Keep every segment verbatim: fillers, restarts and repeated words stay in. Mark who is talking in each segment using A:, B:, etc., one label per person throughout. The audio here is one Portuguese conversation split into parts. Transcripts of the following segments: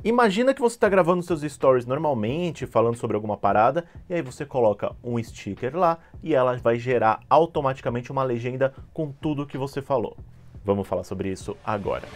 A: Imagina que você está gravando seus stories normalmente, falando sobre alguma parada, e aí você coloca um sticker lá e ela vai gerar automaticamente uma legenda com tudo que você falou. Vamos falar sobre isso agora.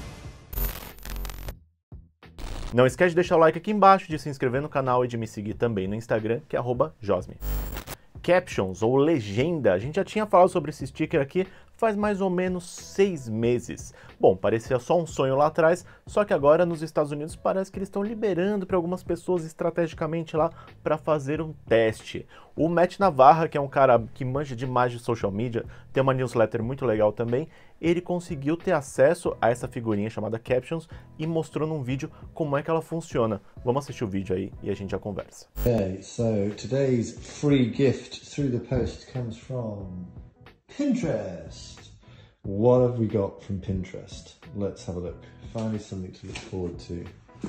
A: Não esquece de deixar o like aqui embaixo, de se inscrever no canal e de me seguir também no Instagram, que é arroba josme. Captions ou legenda, a gente já tinha falado sobre esse sticker aqui faz mais ou menos seis meses. Bom, parecia só um sonho lá atrás, só que agora nos Estados Unidos parece que eles estão liberando para algumas pessoas estrategicamente lá para fazer um teste. O Matt Navarra, que é um cara que manja demais de social media, tem uma newsletter muito legal também, ele conseguiu ter acesso a essa figurinha chamada Captions e mostrou num vídeo como é que ela funciona. Vamos assistir o vídeo aí e a gente já conversa.
B: Okay, so today's free gift through the post comes from Pinterest. What have we got from Pinterest? Let's have a look. Finally something to look forward to.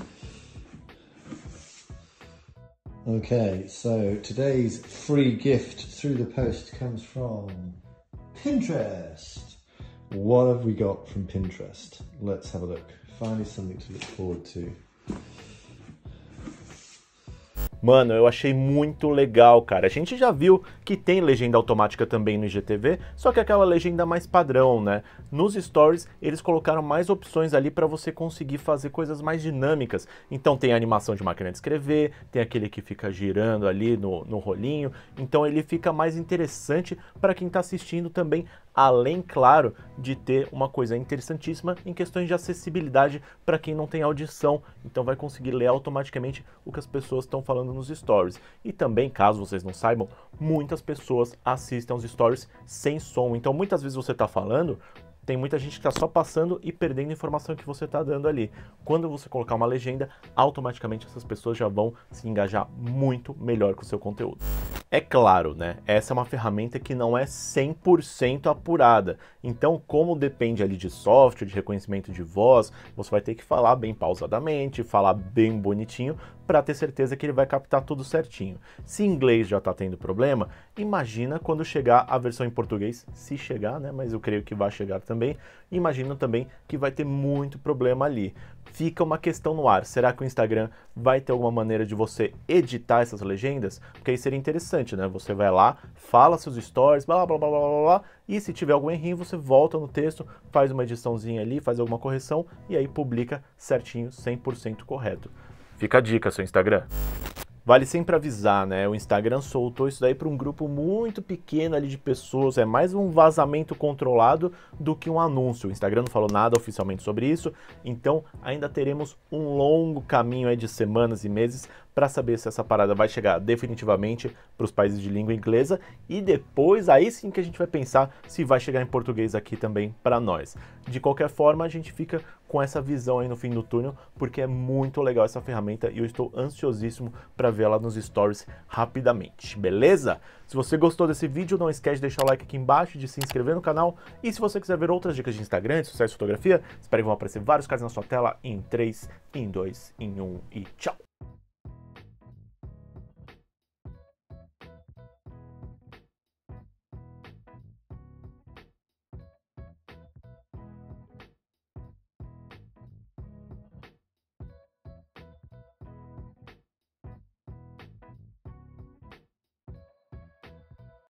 B: Okay, so today's free gift through the post comes from Pinterest. What have we got from Pinterest? Let's have a look. Finally something to look forward to.
A: Mano, eu achei muito legal, cara. A gente já viu que tem legenda automática também no I G T V, só que aquela legenda mais padrão, né? Nos stories, eles colocaram mais opções ali para você conseguir fazer coisas mais dinâmicas. Então tem a animação de máquina de escrever, tem aquele que fica girando ali no, no rolinho. Então ele fica mais interessante para quem está assistindo também, além, claro, de ter uma coisa interessantíssima em questões de acessibilidade para quem não tem audição. Então vai conseguir ler automaticamente o que as pessoas estão falando nos stories. E também, caso vocês não saibam, muitas pessoas assistem aos stories sem som. Então muitas vezes você está falando, tem muita gente que está só passando e perdendo a informação que você está dando ali. Quando você colocar uma legenda, automaticamente essas pessoas já vão se engajar muito melhor com o seu conteúdo. É claro, né? Essa é uma ferramenta que não é cem por cento apurada. Então, como depende ali de software, de reconhecimento de voz, você vai ter que falar bem pausadamente, falar bem bonitinho, para ter certeza que ele vai captar tudo certinho. Se inglês já está tendo problema, imagina quando chegar a versão em português, se chegar, né? Mas eu creio que vai chegar também. Imagina também que vai ter muito problema ali. Fica uma questão no ar, será que o Instagram vai ter alguma maneira de você editar essas legendas? Porque aí seria interessante, né? Você vai lá, fala seus stories, blá blá blá blá blá blá, e se tiver algum errinho, você volta no texto, faz uma ediçãozinha ali, faz alguma correção e aí publica certinho, cem por cento correto. Fica a dica, seu Instagram. Vale sempre avisar, né? O Instagram soltou isso daí para um grupo muito pequeno ali de pessoas, é mais um vazamento controlado do que um anúncio. O Instagram não falou nada oficialmente sobre isso, então ainda teremos um longo caminho aí de semanas e meses para saber se essa parada vai chegar definitivamente para os países de língua inglesa e depois aí sim que a gente vai pensar se vai chegar em português aqui também para nós. De qualquer forma, a gente fica com essa visão aí no fim do túnel, porque é muito legal essa ferramenta e eu estou ansiosíssimo para ver ela nos stories rapidamente, beleza? Se você gostou desse vídeo, não esquece de deixar o like aqui embaixo, de se inscrever no canal e se você quiser ver outras dicas de Instagram, de sucesso e fotografia, espero que vão aparecer vários casos na sua tela em três, em dois, em um e tchau!